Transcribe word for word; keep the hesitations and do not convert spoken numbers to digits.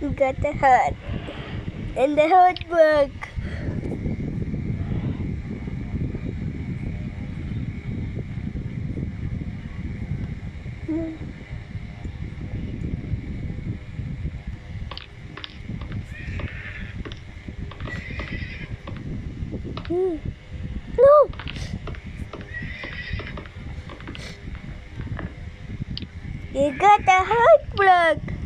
got the heart. And the heart work. Hmm. Hmm. No! You got the heart work.